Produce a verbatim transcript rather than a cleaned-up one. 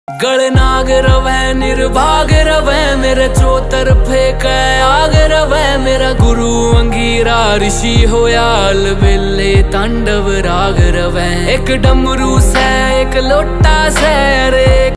गलनाग रवै निर्भाग रवै मेरे चौतरफे कै आग रवै मेरा गुरु अंगीरा ऋषि होया अलबेले तांडव राग रवै। एक डमरू से एक लोटा से रे